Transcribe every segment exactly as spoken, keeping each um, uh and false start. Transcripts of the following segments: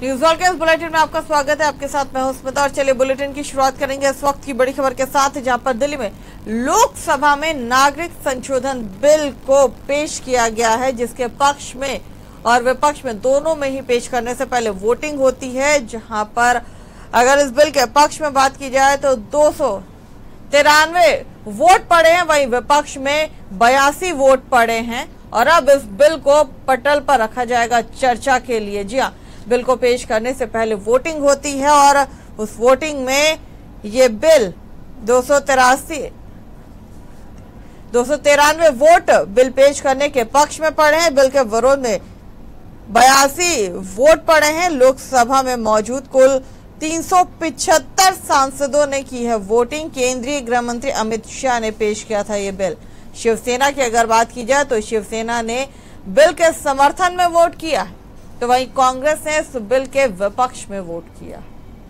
News all के इस bulletin में आपका स्वागत है। आपके साथ मैं हूं स्मिता और चलिए बुलेटिन की शुरुआत करेंगे इस वक्त की बड़ी खबर के साथ, जहां पर दिल्ली में लोकसभा में नागरिक संशोधन बिल को पेश किया गया है, जिसके पक्ष में और विपक्ष में दोनों में ही पेश करने से पहले वोटिंग होती है। जहां पर अगर इस बिल के पक्ष में बात की जाए तो दो सौ तिरानवे वोट पड़े हैं, वहीं विपक्ष में बयासी वोट पड़े हैं और अब इस बिल को पटल पर रखा जाएगा चर्चा के लिए। जी हाँ, बिल को पेश करने से पहले वोटिंग होती है और उस वोटिंग में ये बिल दो सौ तिरासी दो सौ तिरानवे वोट बिल पेश करने के पक्ष में पड़े हैं, बिल के विरोध में बयासी वोट पड़े हैं। लोकसभा में मौजूद कुल तीन सौ पिछहत्तर सांसदों ने की है वोटिंग। केंद्रीय गृह मंत्री अमित शाह ने पेश किया था ये बिल। शिवसेना की अगर बात की जाए तो शिवसेना ने बिल के समर्थन में वोट किया है, तो वहीं कांग्रेस ने इस बिल के विपक्ष में वोट किया।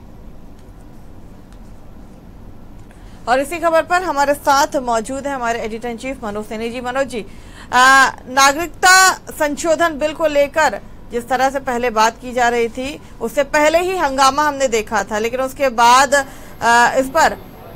और इसी खबर पर हमारे साथ मौजूद है हमारे editor in chief Manoj Saini ji. Manoj ji, नागरिकता संशोधन बिल को लेकर जिस तरह से पहले बात की जा रही थी, उससे पहले ही हंगामा हमने देखा था, लेकिन उसके बाद आ, इस पर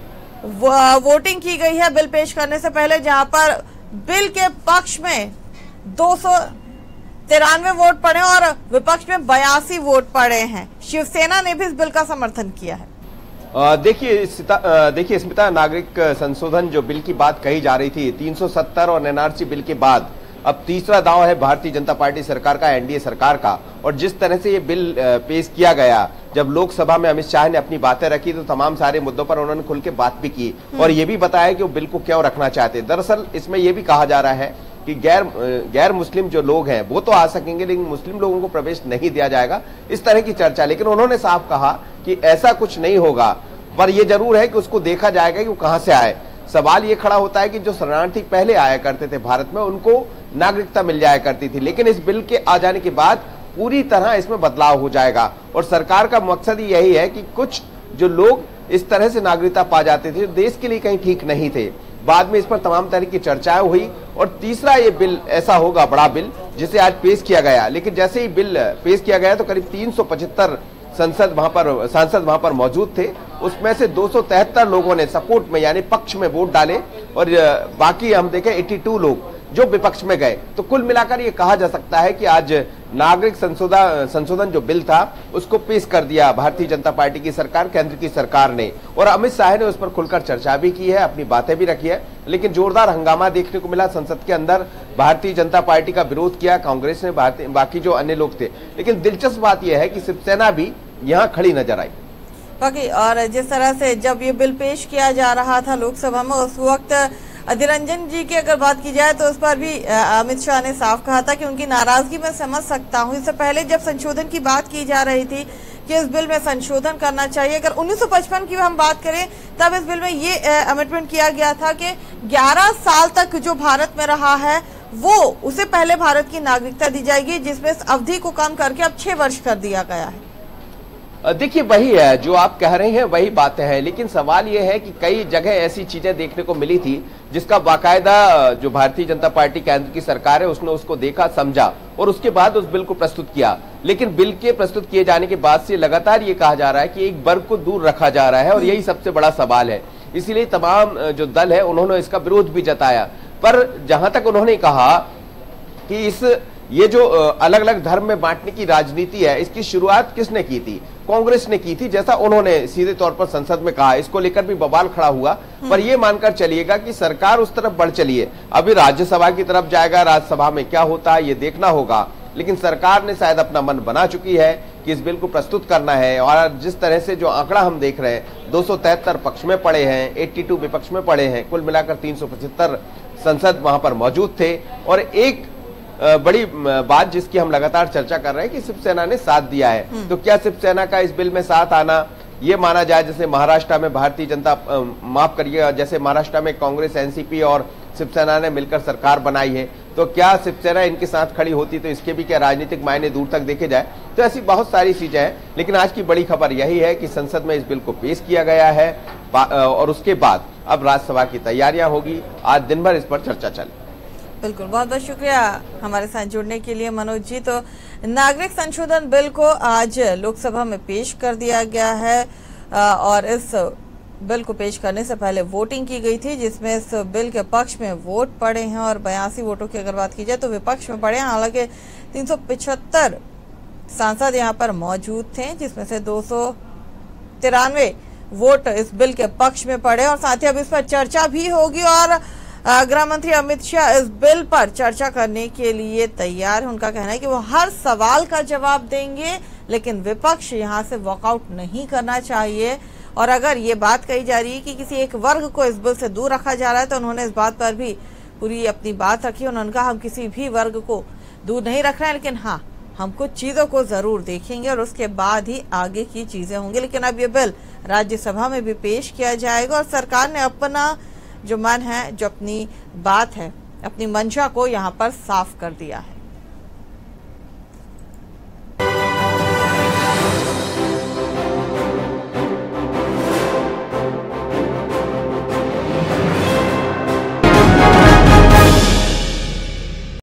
वोटिंग की गई है बिल पेश करने से पहले, जहां पर बिल के पक्ष में दो सौ तिरानवे वोट पड़े और विपक्ष में बयासी वोट पड़े हैं। शिवसेना ने भी इस बिल का समर्थन किया है। देखिए देखिए स्मिता, नागरिक संशोधन जो बिल की बात कही जा रही थी, तीन सौ सत्तर और एनआरसी बिल के बाद अब तीसरा दांव है भारतीय जनता पार्टी सरकार का, एनडीए सरकार का। और जिस तरह से ये बिल पेश किया गया, जब लोकसभा में अमित शाह ने अपनी बातें रखी तो तमाम सारे मुद्दों पर उन्होंने खुल के बात भी की और ये भी बताया कि वो बिल को क्यों रखना चाहते। दरअसल इसमें यह भी कहा जा रहा है कि गैर गैर मुस्लिम जो लोग हैं वो तो आ सकेंगे, लेकिन मुस्लिम लोगों को प्रवेश नहीं दिया जाएगा, इस तरह की चर्चा। लेकिन उन्होंने साफ कहा कि ऐसा कुछ नहीं होगा, पर यह जरूर है कि उसको देखा जाएगा कि वो कहां से आए। सवाल ये खड़ा होता है कि जो शरणार्थी पहले आया करते थे भारत में, उनको नागरिकता मिल जाया करती थी, लेकिन इस बिल के आ जाने के बाद पूरी तरह इसमें बदलाव हो जाएगा। और सरकार का मकसद यही है कि कुछ जो लोग इस तरह से नागरिकता पा जाते थे, देश के लिए कहीं ठीक नहीं थे। बाद में इस पर तमाम तरह की चर्चाएं हुई और तीसरा ये बिल ऐसा होगा, बड़ा बिल, जिसे आज पेश किया गया। लेकिन जैसे ही बिल पेश किया गया तो करीब तीन सौ पचहत्तर संसद वहां पर सांसद वहां पर मौजूद थे। उसमें से दो सौ तिहत्तर लोगों ने सपोर्ट में यानी पक्ष में वोट डाले और बाकी हम देखें बयासी लोग जो विपक्ष में गए। तो कुल मिलाकर ये कहा जा सकता है कि आज नागरिक संशोधन संशोधन जो बिल था उसको पेश कर दिया भारतीय जनता पार्टी की सरकार, केंद्र की सरकार ने। और अमित शाह ने उस पर खुलकर चर्चा भी की है, अपनी बातें भी रखी है, लेकिन जोरदार हंगामा देखने को मिला संसद के अंदर। भारतीय जनता पार्टी का विरोध किया कांग्रेस ने, बाकी जो अन्य लोग थे। लेकिन दिलचस्प बात यह है कि शिवसेना भी यहाँ खड़ी नजर आई। बाकी और जिस तरह से जब ये बिल पेश किया जा रहा था लोकसभा में, उस वक्त अधीर रंजन जी की अगर बात की जाए तो उस पर भी अमित शाह ने साफ कहा था कि उनकी नाराजगी मैं समझ सकता हूं। इससे पहले जब संशोधन की बात की जा रही थी कि इस बिल में संशोधन करना चाहिए, अगर उन्नीस सौ पचपन की हम बात करें तब इस बिल में ये अमेंडमेंट किया गया था कि ग्यारह साल तक जो भारत में रहा है वो उसे पहले भारत की नागरिकता दी जाएगी, जिसमें इस अवधि को कम करके अब छह वर्ष कर दिया गया है। देखिए वही है जो आप कह रहे हैं, वही बातें हैं। लेकिन सवाल यह है कि कई जगह ऐसी चीजें देखने को मिली थी जिसका बाकायदा जो भारतीय जनता पार्टी केंद्र की सरकार है उसने उसको देखा, समझा और उसके बाद उस बिल को प्रस्तुत किया। लेकिन बिल के प्रस्तुत किए जाने के बाद से लगातार ये कहा जा रहा है कि एक वर्ग को दूर रखा जा रहा है और यही सबसे बड़ा सवाल है। इसीलिए तमाम जो दल है उन्होंने इसका विरोध भी जताया। पर जहां तक उन्होंने कहा कि इस ये जो अलग अलग धर्म में बांटने की राजनीति है, इसकी शुरुआत किसने की थी? कांग्रेस ने की थी, जैसा उन्होंने सीधे तौर पर संसद में कहा। इसको लेकर भी बवाल खड़ा हुआ, पर यह मानकर चलिएगा कि सरकार उस तरफ बढ़ चली है। अभी राज्यसभा की तरफ जाएगा, राज्यसभा में क्या होता है ये देखना होगा। लेकिन सरकार ने शायद अपना मन बना चुकी है कि इस बिल को प्रस्तुत करना है। और जिस तरह से जो आंकड़ा हम देख रहे हैं, दो सौ तिहत्तर पक्ष में पड़े हैं, बयासी विपक्ष में पड़े हैं, कुल मिलाकर तीन सौ पचहत्तर संसद वहां पर मौजूद थे। और एक बड़ी बात जिसकी हम लगातार चर्चा कर रहे हैं कि शिवसेना ने साथ दिया है। तो क्या शिवसेना का इस बिल में साथ आना ये माना जाए, जैसे महाराष्ट्र में भारतीय जनता माफ करिएगा जैसे महाराष्ट्र में कांग्रेस, एनसीपी और शिवसेना ने मिलकर सरकार बनाई है, तो क्या शिवसेना इनके साथ खड़ी होती तो इसके भी क्या राजनीतिक मायने दूर तक देखे जाए। तो ऐसी बहुत सारी चीजें हैं। लेकिन आज की बड़ी खबर यही है कि संसद में इस बिल को पेश किया गया है और उसके बाद अब राज्यसभा की तैयारियां होगी। आज दिन भर इस पर चर्चा चली। बिल्कुल, बहुत बहुत शुक्रिया हमारे साथ जुड़ने के लिए मनोज जी। तो नागरिक संशोधन बिल को आज लोकसभा में पेश कर दिया गया है और इस बिल को पेश करने से पहले वोटिंग की गई थी, जिसमें इस बिल के पक्ष में वोट पड़े हैं और बयासी वोटों की अगर बात की जाए तो विपक्ष में पड़े हैं। हालांकि तीन सौ पिछहत्तर सांसद यहां पर मौजूद थे, जिसमें से दो सौ तिरानवे वोट इस बिल के पक्ष में पड़े और साथ ही अब इस पर चर्चा भी होगी और गृह मंत्री अमित शाह इस बिल पर चर्चा करने के लिए तैयार है। उनका कहना है कि वो हर सवाल का जवाब देंगे, लेकिन विपक्ष यहां से वॉकआउट नहीं करना चाहिए। और अगर ये बात कही जा रही है कि किसी एक वर्ग को इस बिल से दूर रखा जा रहा है, तो उन्होंने इस बात पर भी पूरी अपनी बात रखी। उन्होंने कहा हम किसी भी वर्ग को दूर नहीं रख रहे हैं, लेकिन हाँ, हम कुछ चीजों को जरूर देखेंगे और उसके बाद ही आगे की चीजें होंगी। लेकिन अब ये बिल राज्यसभा में भी पेश किया जाएगा और सरकार ने अपना जो मन है, जो अपनी बात है, अपनी मंशा को यहाँ पर साफ कर दिया है।